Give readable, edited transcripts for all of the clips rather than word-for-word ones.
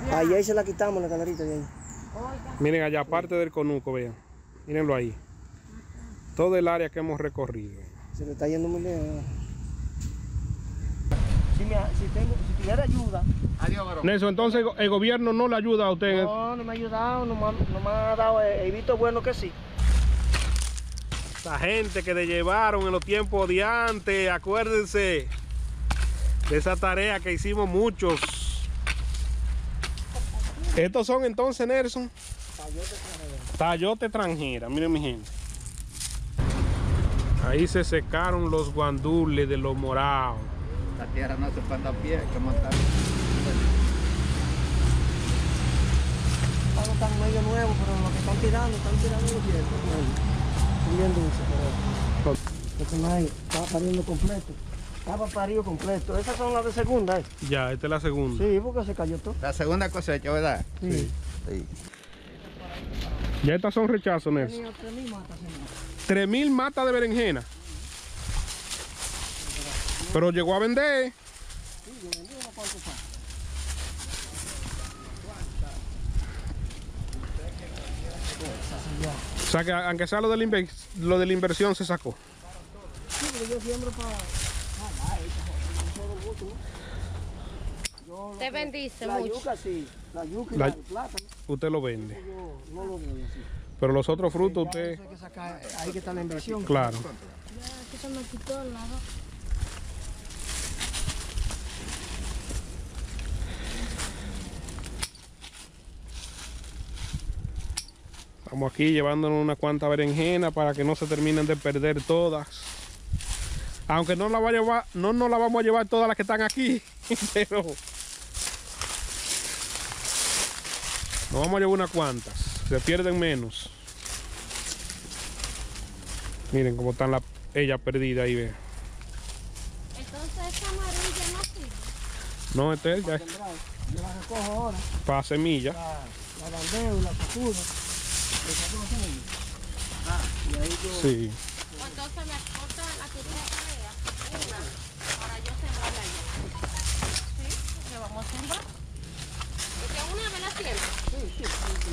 Ahí se la quitamos, la calarita de ahí. Miren allá, aparte del conuco, vean. Mírenlo ahí. Todo el área que hemos recorrido. Se le está yendo muy lejos. Si tuviera ayuda. Adiós, varón. Nelson, entonces el gobierno no le ayuda a usted. No me ha ayudado, no me ha dado, he visto bueno que sí. La gente que le llevaron en los tiempos de antes, acuérdense de esa tarea que hicimos muchos. Estos son entonces, Nelson, tayote extranjera. Miren mi gente. Ahí se secaron los guandules de los morados. La tierra no se puede dar pie, hay que montar. Están tan medio nuevos, pero lo que están tirando los viejos. Son bien dulces, pero este maíz estaba pariendo completo. Estaba parido completo. Esas son las de segunda, ¿eh? Ya, esta es la segunda. Sí, porque se cayó todo. La segunda cosecha, ¿verdad? Sí. Sí. Ya estas son rechazos, Nelson. Tenía 3.000 matas, señor. 3.000 matas de berenjena. Pero llegó a vender. Sí, yo vendí unos cuantos pasos. O sea que aunque sea lo de la inversión se sacó. Sí, pero yo siembro para... Te bendice la mucho. yuca sí, la yuca y La- el plátano. Usted lo vende. Yo no lo veo así. Pero los otros frutos usted... Eso hay que sacar, ahí que está la inversión. Claro. Aquí se me quitó el lado. Estamos aquí llevándonos unas cuantas berenjenas para que no se terminen de perder todas. Aunque no la va a llevar, no nos la vamos a llevar todas las que están aquí, pero nos vamos a llevar unas cuantas. Se pierden menos. Miren cómo están ellas perdidas ahí, ve. Entonces esta amarilla no sirve. No, este es ya es Yo la recojo ahora, para semilla. la bandeo y la sacudo. Le saco las semillas. Y ahí yo... Sí. O entonces me corta la que tiene tarea, una, para yo sembrarla allá. Sí, le vamos a sembrar. Y que una vez la siembra.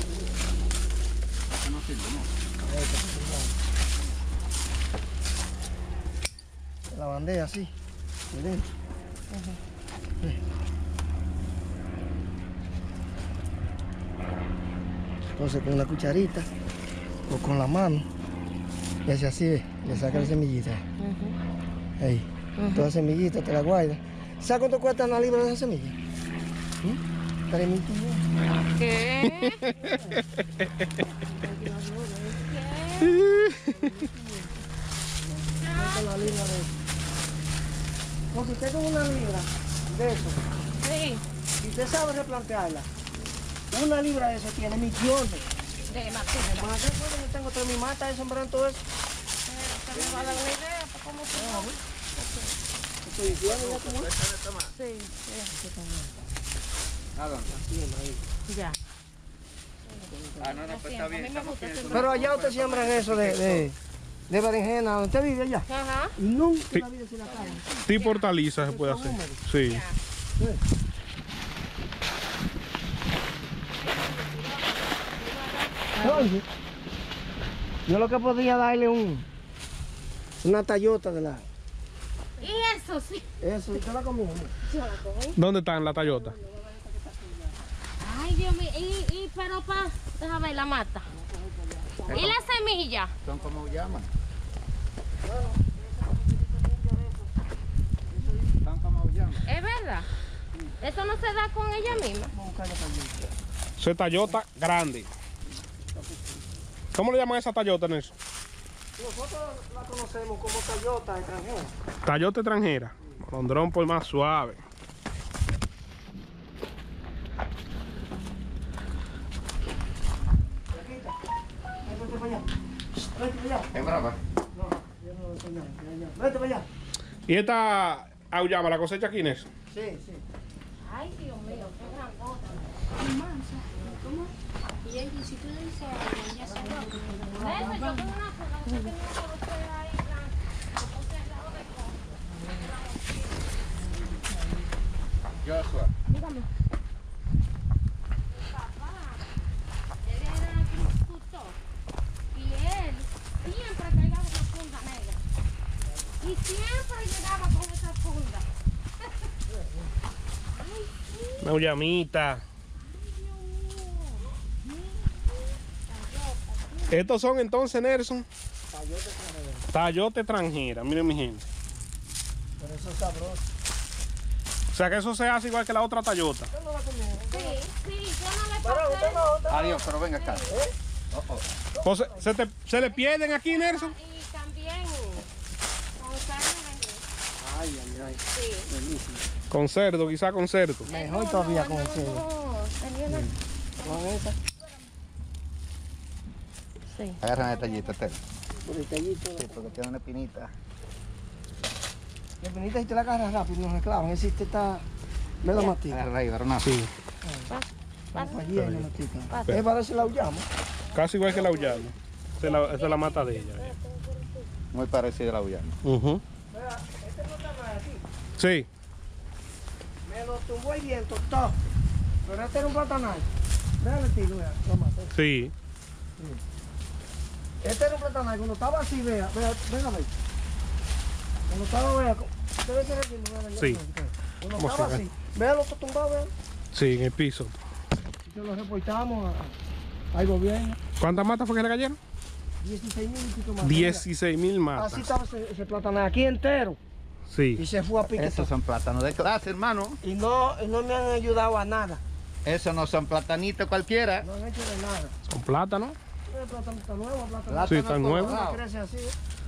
Esa no sirve, ¿no? La bandea así. ¿Miren? Entonces con una cucharita o con la mano, y hace así, le saca la semillita. Ahí. Toda la semillita te la guarda. ¿Sabes cuánto cuesta una libra de esa semilla? 3.500. ¿Qué? ¿Cuánto la libra de eso? Porque usted con una libra de eso, Sí, si usted sabe replantearla, una libra de eso tiene millones. de maceta. Más de eso, yo tengo 3.000 matas de sembrar todo eso. Usted me va a dar una idea para cómo se va. Estoy diciendo ya como es. Sí, ¿A dónde? ya. Ah, no, pues está bien. A mí me gusta sembrar. Pero allá usted siembran eso de berenjena, donde usted vive allá. Ajá. Y nunca Sí. en la vida se la cae. Tipo hortaliza se puede hacer. Sí. Oye, yo lo que podría darle una tallota de la... Y eso sí. Eso, ¿usted la comió? Yo la cogí. ¿Dónde están la Toyota? Ay, Dios mío. Pero déjame ver la mata. ¿Y la semilla? Son como llaman. Son como llaman. ¿Es verdad? Eso no se da con ella misma. Vamos a buscar la tallota. Eso es Toyota grande. ¿Cómo le llaman a esa Toyota, Nelson? Nosotros la conocemos como tallota extranjera. Toyota extranjera. Molondrón por más suave. Vete para allá. Vete para allá. Es brava. No, yo no soy nada. Vete para allá. ¿Y esta auyama, la cosecha aquí, Nelson? Sí, sí. Ay, Dios mío, qué grandota. ¿Cómo? Y ella, si tú le dices a ella, se va. Eso, yo tengo una sola, que tengo una sola ahí, blanca. Lo puse al lado del codo. Joshua. Dígame. Una uyamita. Estos son entonces, Nelson, tayote extranjera. Miren mi gente. Pero eso es sabroso. O sea que eso se hace igual que la otra tayota. ¿Usted no la comió? Sí, yo no le Pero usted no, usted no. Adiós, pero venga acá. Pues se le pierden aquí, Nelson. Y también con carne. Ay, ay, ay. Sí. Buenísimo. Con cerdo, quizá con cerdo. Mejor todavía con el cerdo. No, Con esa. sí. Agarran el tallito, Tel. Por el tallito. Sí, porque tiene una espinita. La pinita y te la agarras rápido, no reclaman. Ese te está. Me la matica. Agarra ahí, varona. Sí, Allí hay la matica. Pasa. Es para si la huyamos. casi igual que la uyama. Esa es la mata de ella. Muy parecido a la Uyama. Ujú. Vea, este no está mal aquí. Sí, Me lo tumbó el viento, todo. Pero este era un platanal. Déjale tiro, vea. Lo maté. sí. Este era un platanal. Cuando estaba así, vea. Venga, ver. Cuando estaba, vea. Usted ve que es el vea, Sí. Cuando ¿Cómo estaba se ve? así. Vea lo que tumbado, vea. Sí, en el piso. Y se lo reportamos al gobierno. ¿Cuántas matas fue que le cayeron? 16,000 y pico más. 16,000 Así matas. estaba ese platanal aquí entero. Y Sí. se fue a pique. Estos son plátanos de clase, hermano. Y no me han ayudado a nada. Esos no son platanitos cualquiera. No han hecho de nada. Son plátanos. El plátano está nuevo, el plátano Plátano Sí, están nuevos. colorado. crece así.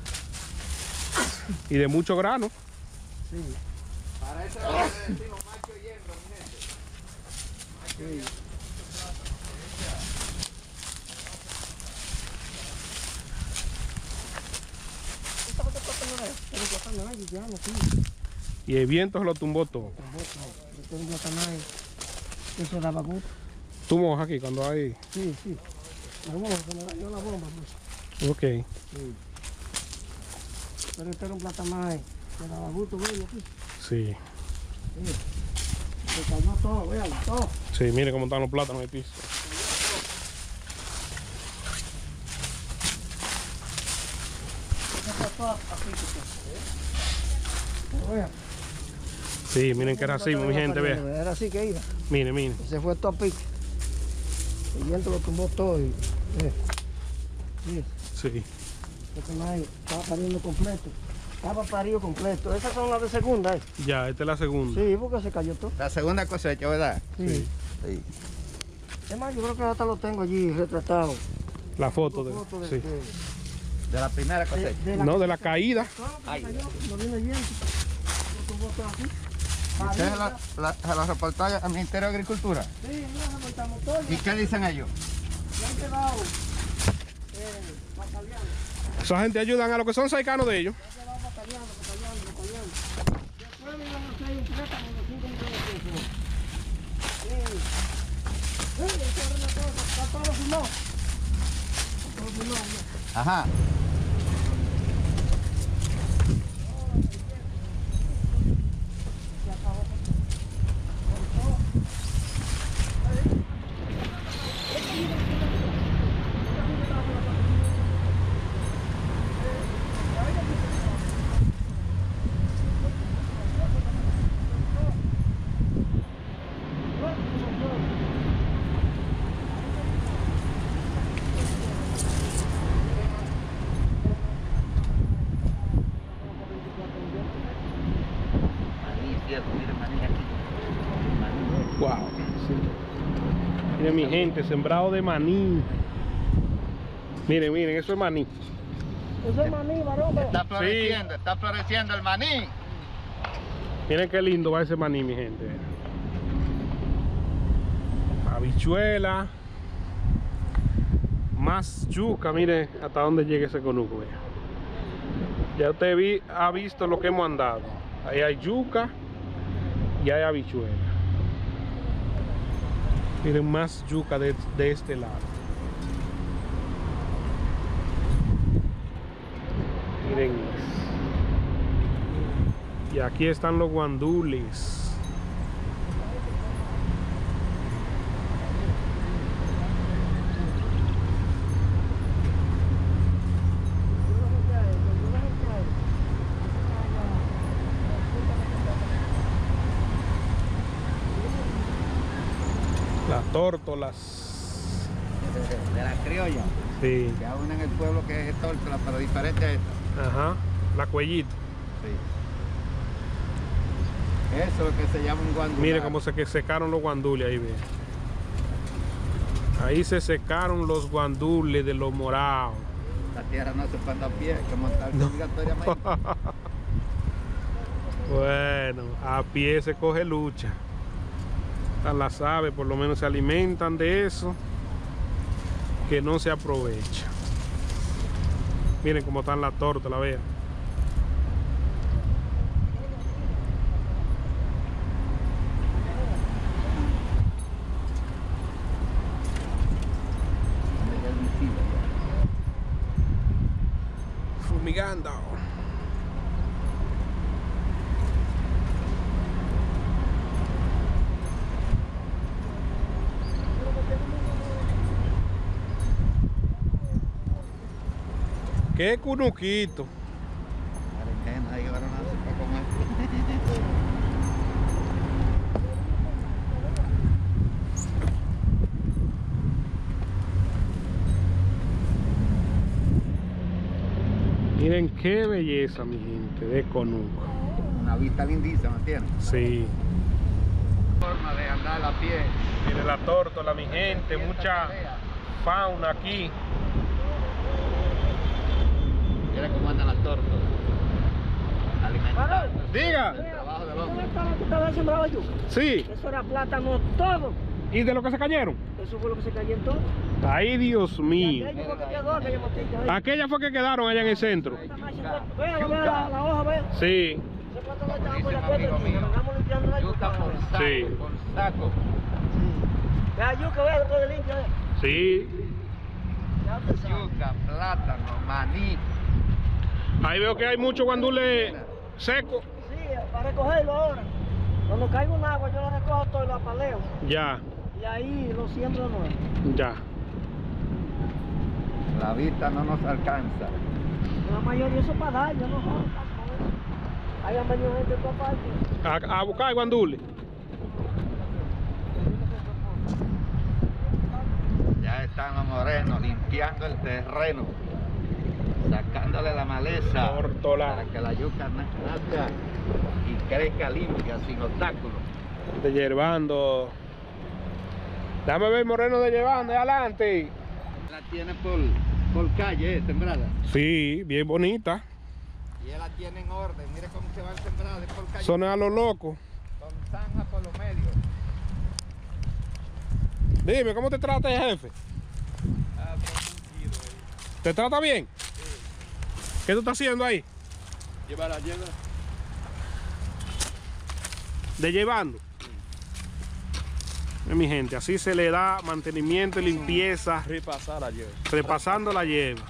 Y de mucho grano. Sí. Para eso le decimos macho y hembra, mi gente. Sí. ¿Esta cosa plátano es? Pero plátano hay, ya no, sí. Y el viento se lo tumbó todo. Este es un plátano ahí. Eso daba gusto. Tú mojas aquí cuando hay. Sí, sí. La bomba, se me dañó la bomba, pues. Ok. Sí. Pero este era un plátano ahí. Que daba gusto, verlo aquí. Sí. Se cayó todo, véalo, todo. Sí, mire cómo están los plátanos en el piso. Esa fue toda así, que vea. Sí, miren qué racimo, mi gente, vea. Era así que iba. Mire, mire. Y se fue todo a pique. El viento lo tumbó todo y... Sí, Sí. este maíz estaba pariendo completo. Estaba parido completo. Esas son las de segunda, ¿eh? Ya, esta es la segunda. Sí, porque se cayó todo. La segunda cosecha, ¿verdad? Sí. Sí. Es más, yo creo que hasta lo tengo allí retratado. La foto de. Foto Sí. De la primera cosecha. No, de la caída. Ay, no viene el viento. Lo tumbó todo así. ¿Ustedes Parido, se los reportaron al Ministerio de Agricultura? sí, mira, remontamos todo. ¿Y qué dicen ellos? Ya han quedado batallando. Esa gente ayudan a los que son cercanos de ellos. Ya han quedado batallando. Después me iban a hacer un préstamo de 5 millones de pesos. Sí, eso era una cosa. Está todo firmado. Está todo firmado, ya. Ajá. Se acabó. Wow. Sí. Miren mi gente, sembrado de maní. Miren, miren, eso es maní. Eso es maní, varón. vea. Está floreciendo el maní. Miren qué lindo va ese maní, mi gente. Habichuela. Más yuca, mire hasta dónde llega ese conuco. Vea. Ya usted ha visto lo que hemos andado. Ahí hay yuca y hay habichuela. Miren más yuca de este lado. Miren. Y aquí están los guandules. Las tórtolas. De la criolla. Sí. Que hay una en el pueblo que es tórtola, pero diferente a esta. Ajá. La cuellita. Sí. Eso es lo que se llama un guandular. Mire cómo se secaron los guandules ahí, ve. Ahí se secaron los guandules de los morados. La tierra no se pone a pie, hay que montarse obligatoriamente. Bueno, a pie se coge lucha. Las aves por lo menos se alimentan de eso, que no se aprovecha. Miren cómo están las tórtolas, vean. Fumigando. ¡Qué cunuquito! Berenjena, ahí ahora no se puede comer. Miren qué belleza, mi gente, de conuco. Una vista lindísima, ¿entiendes? Sí. Forma de andar a pie. Miren la tórtola, mi gente, mucha fauna aquí. Mira cómo andan las tórtolas. Alimentando. Diga. El trabajo del hombre. ¿Tú estabas sembrado yo? Sí. Eso era plátano todo. ¿Y de lo que se cayeron? Eso fue lo que se cayó en todo. Ay, Dios mío. Aquello fue que quedó, aquella motilla ahí. Aquellas fue que quedaron allá en el centro. Vea, la hoja, vea. Sí. Ese plátano estaba por la Dice un amigo puerta, mío, nos estamos limpiando la yuca por yuca. saco, Sí. por saco. Vea, yuca, vea, después de limpia, vea. Sí. Ya usted sabe. Yuca, plátano, maní. Ahí veo que hay mucho guandule seco. Sí, para recogerlo ahora. Cuando caiga un agua, yo lo recojo todo y lo apaleo. Ya, Y ahí lo siembro nuevo. ya. La vista no nos alcanza. La mayoría eso para dar, yo no jodo. Ahí han venido gente de todas partes. A buscar guandule. Ya están los morenos limpiando el terreno, sacándole la maleza Tórtola. para que la yuca nazca y crezca limpia, sin obstáculos. De hierbando. Dame ver moreno de llevando, adelante. La tiene por calle, sembrada. Sí, bien bonita. Y él la tiene en orden. Mire cómo se van sembradas por calle. Son a lo loco. Con zanja por los medios. Dime, ¿cómo te trata el jefe? ¿Te trata bien? Sí. ¿Qué tú estás haciendo ahí? Lleva. De llevando. Mi gente, así se le da mantenimiento y limpieza. Repasar la lleva. Repasando la lleva.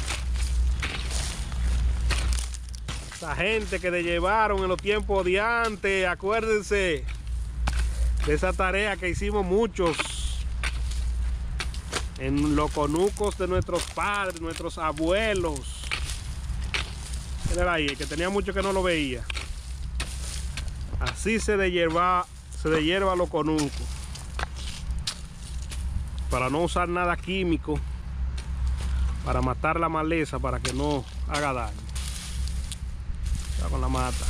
Esa gente que de llevaron en los tiempos de antes, acuérdense de esa tarea que hicimos muchos en los conucos de nuestros padres, nuestros abuelos. Era ahí, el que tenía mucho que no lo veía. Así se de hierba los conucos. Para no usar nada químico, para matar la maleza, para que no haga daño. Ya con la mata.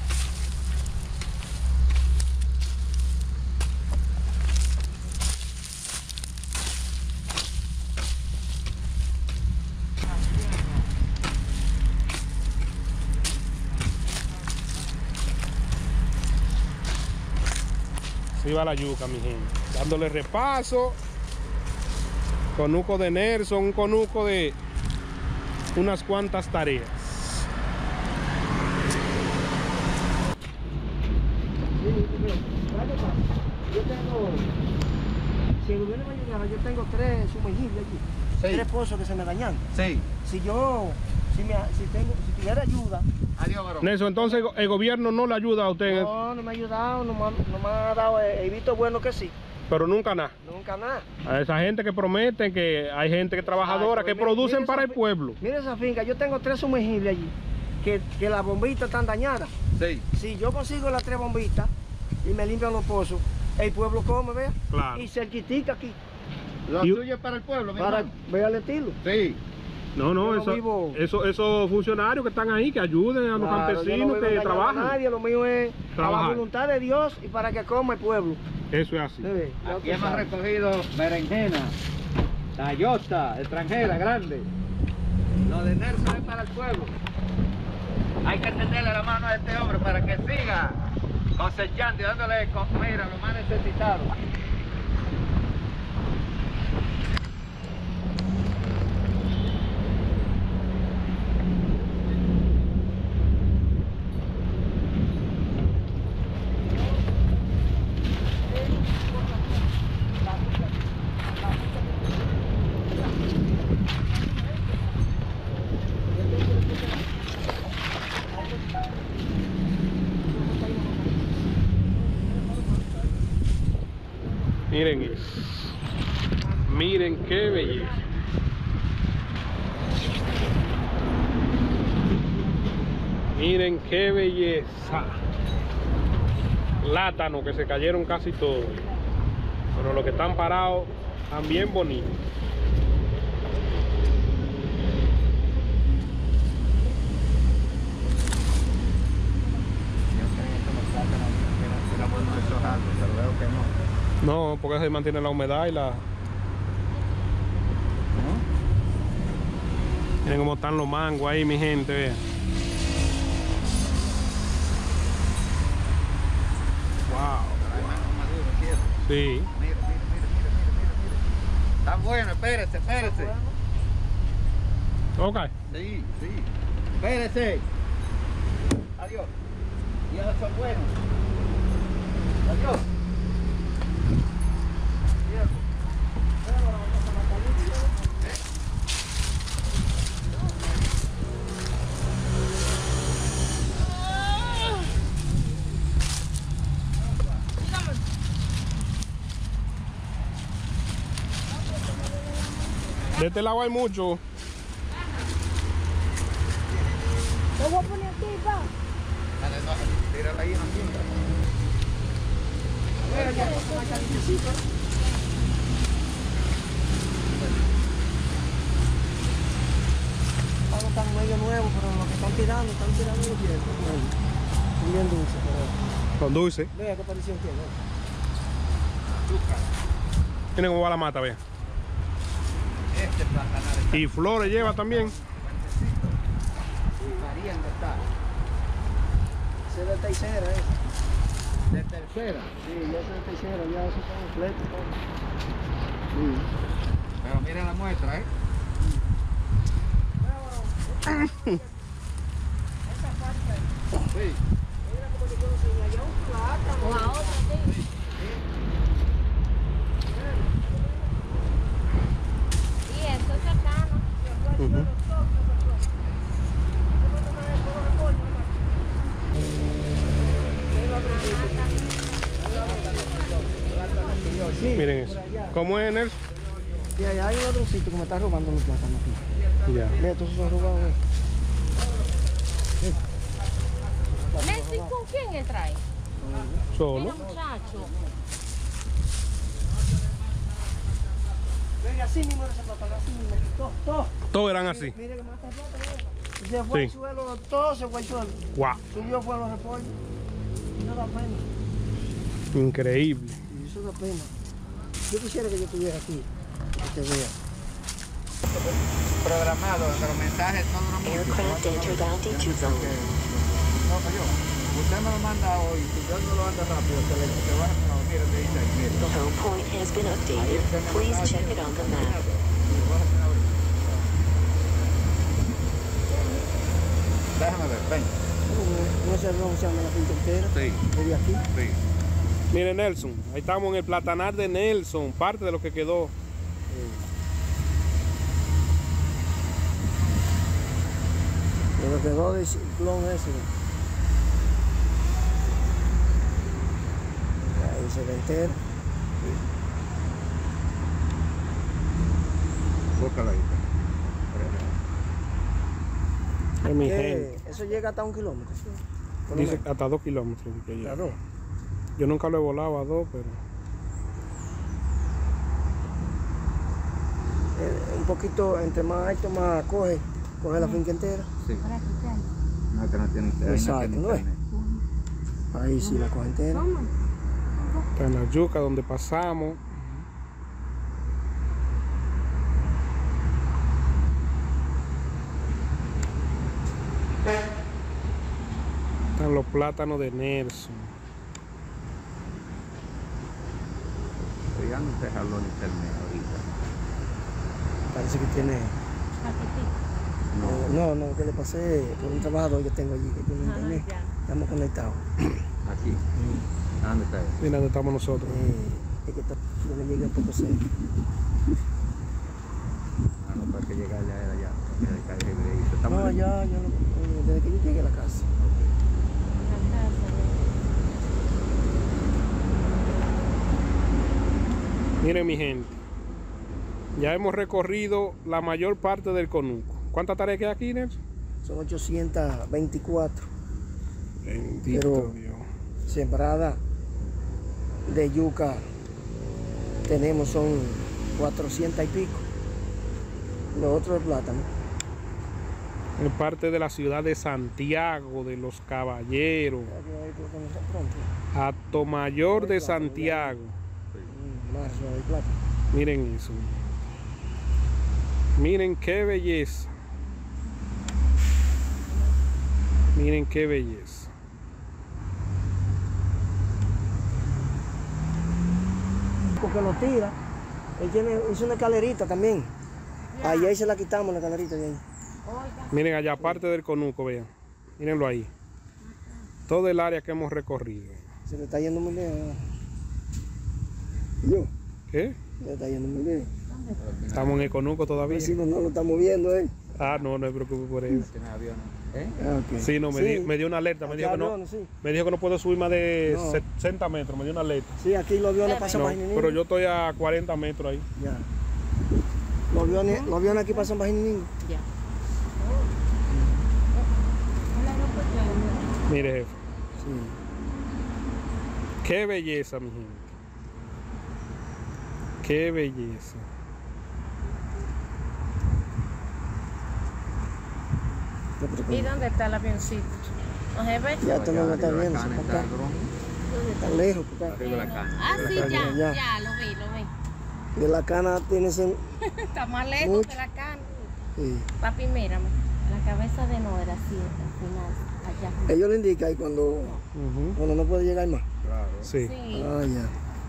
Así va la yuca, mi gente, dándole repaso. Conuco de Nelson, un conuco de unas cuantas tareas. Yo tengo, si el gobierno me ayudara, yo tengo 3 sumergibles allí. Sí. 3 pozos que se me dañan. Sí. Si tuviera ayuda, Adiós, varón. Nelson, entonces el gobierno no le ayuda a usted, no me ha ayudado, no me ha dado, he visto bueno que sí, pero nunca nada. nunca nada. A esa gente que prometen, que hay gente que trabajadora, que Mire, producen mire para esa el pueblo. Mira esa finca, yo tengo 3 sumergibles allí, que las bombitas están dañadas. Sí. Si yo consigo las 3 bombitas y me limpian los pozos, el pueblo come, vea. Claro. Y cerquitica aquí. Lo Y- suyo es para el pueblo, mi Para, hermano. vea el estilo. Sí. No, Yo no, no vivo- esos funcionarios que están ahí, que ayuden a los Claro, yo no campesinos vivo que engañando a trabajan. nadie, lo mío es a Trabajar. la voluntad de Dios y para que coma el pueblo. Eso es así. Sí, ya Aquí tú hemos sabes. recogido berenjena, tallota, extranjera, grande. Lo de Nelson es para el pueblo. Hay que tenderle la mano a este hombre para que siga cosechando y dándole comer a los más necesitados. Miren eso. Miren qué belleza. Miren qué belleza. Látanos que se cayeron casi todos. Pero los que están parados están bien bonitos. Pero veo que no. No, porque se mantiene la humedad y la... Miren cómo están los mangos ahí, mi gente, vean. Wow. Hay mangos maduros, ¿cierto? Sí. Mira, mira, mira, mira, mira, mira. Está bueno, espérese, espérese. Ok. Sí, sí. Espérese. Adiós. Y ellos son buenos. Adiós. De este lado hay mucho. Lo voy a poner aquí, pa. Dale, no, tírala ahí en la cinta. Los están medio nuevos, pero los que están tirando muy bien. Son bien dulces, pero Con dulce. vea qué parecía tiene. Miren cómo va la mata, vean. Este platanal está Y flores lleva también. mariendo está. Ese es de tercera, ese. De tercera. Sí, ya ese es de tercera, ya esos son completos. Sí. Pero miren la muestra, ¿eh? Sí. O a otra, sí. Y eso es cercano. Ujú. Sí, Miren eso. ¿Cómo es, Nelson? y allá hay un ladroncito que me está robando los plátanos aquí. Ya. Mira, todos son robados. Messi, ¿con quién él trae? Solo. Mira, muchacho. Venga, así mismo ese plátano, así mismo. Todo. Todos eran así. Mire que mata el plátano. Se fue al Sí. suelo, todo se fue al suelo. Wow. Subió fue a los repollos. Y no da pena. Increíble. Y eso da pena. Yo quisiera que yo estuviera aquí, que te vea. Programado, los mensajes no duran mucho. Aircraft entered altitude zone. No, yo. Usted me lo manda hoy, si yo no lo anda rápido, se baja, no, mira, te dice ahí, mira. The home point has been updated. Please check it on the map. Déjame ver, ven. No se ron se llama la pinta entera. Sí, Desde aquí. sí. Miren, Nelson. Ahí estamos en el platanar de Nelson. Parte de lo que quedó. Pero quedó de ciclón ese. Ahí se ve entero. Búscala ahí. Ay, mi gente. Eso llega hasta 1 kilómetro. Por lo Dice menos. hasta 2 kilómetros. que llega. Hasta 2. Yo nunca lo he volado a 2, pero... poquito, entre más alto, más coge la finca entera. Sí. No, que no tiene internet. Exacto, ¿no es? Ahí sí la coge entera. Está en la yuca donde pasamos. Están los plátanos de Nelson. Ya no se jaló el internet ahorita. Parece que tiene... No, que le pasé por un trabajador que tengo allí, que tiene internet. Estamos conectados. Aquí. ¿Dónde está eso? Mira dónde estamos nosotros. Es que está, yo le llegué a poco cerca. Ah, no, para que llegarle a él allá. Estamos No, ya, desde que yo llegué a la casa. Miren mi gente, ya hemos recorrido la mayor parte del conuco. ¿Cuántas tareas queda aquí, Nelson? Son 824. Bendito Pero- Dios. Sembrada de yuca tenemos son 400 y pico. Lo otro es plátano. En parte de la ciudad de Santiago de los Caballeros, Atomayor de Santiago. Marzo hay plátano. Miren eso. Miren qué belleza. Miren qué belleza. Porque lo tira. Él hizo una escalerita también. Ahí se la quitamos la escalerita de ahí. Miren allá, parte del conuco, vean. Mírenlo ahí. Todo el área que hemos recorrido. Se le está yendo muy bien. Yo, ¿Qué? se le está yendo muy bien. Estamos en el conuco todavía. Si no lo estamos viendo, ¿eh? Ah, no me preocupe por eso. ¿Tiene aviones? ¿Eh? Ok. Sí, no, me dio una alerta. Me Aquí dijo, que no, aviones, sí. me dijo que no puedo subir más de No. 60 metros. Me dio una alerta. Sí, aquí los aviones pasan No, bajinín. pero yo estoy a 40 metros ahí. Ya. Los aviones aquí pasan bajinín. Ya. Mire, jefe. Sí. Qué belleza, mi gente. Qué belleza. ¿Y dónde está el avioncito? ¿No se ve? Ya tú no lo estás viendo, Acá se está acá. el dron. Está lejos, porque Arriba de la cana. Ah, sí, Ya, ya, ya. ya, lo vi. de la cana tienes en... Está más lejos Mucho. que la cana. Sí. Papi, mírame. La cabeza de no era así, al final, allá. Ellos le indican ahí cuando no puede llegar más. Claro. Sí. Sí. Ah, ya.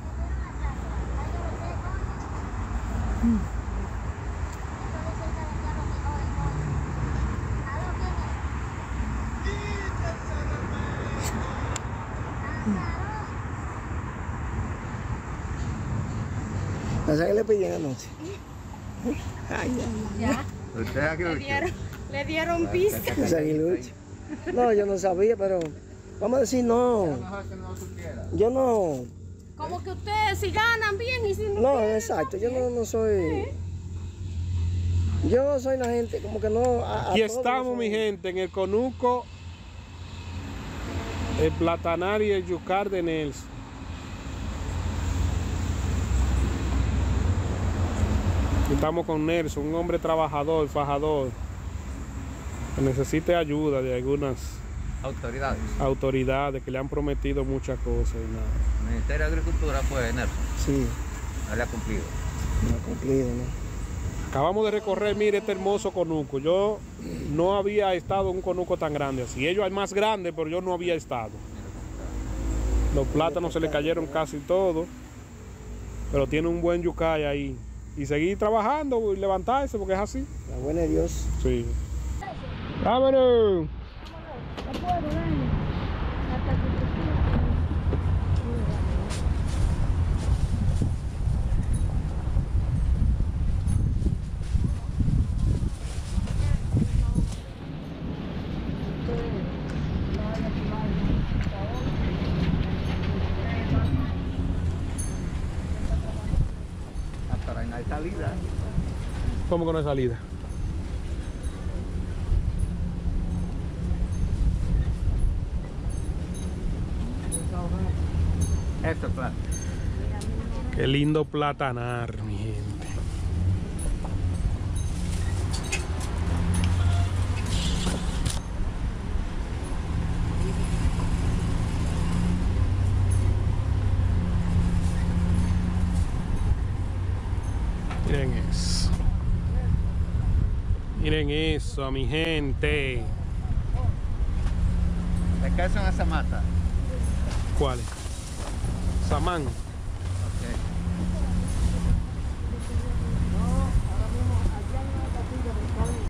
¿Sabes qué le pedí anoche? Ay, Ya. ¿Usted aquí lo Le dieron pista. ese aguilucho. No, yo no sabía, pero vamos a decir no. Mejor que no supiera. Yo no. Como que ustedes si ganan bien y si no. No, exacto. Yo no soy. Yo soy la gente, como que no. Aquí estamos, mi gente, en el conuco, el platanar y el yucar de Nelson. Estamos con Nelson, un hombre trabajador, fajador, que necesita ayuda de algunas Autoridades. autoridades que le han prometido muchas cosas y nada. El Ministerio de Agricultura, pues, Nelson, Sí, no le ha cumplido. no ha cumplido, ¿no? Acabamos de recorrer, mire este hermoso conuco. Yo no había estado en un conuco tan grande así. Ellos hay más grandes, pero yo no había estado. Los plátanos se le cayeron casi todos, pero tiene un buen yucay ahí. Y seguir trabajando y levantarse, porque es así. La buena de Dios. Sí. ¡Vámonos! Hasta ahí no hay salida. ¿Cómo que no hay salida? Esto, claro. Qué lindo platanar, mi gente. Miren eso, mi gente. ¿De qué son esas matas? ¿Cuáles? Samán. Ok.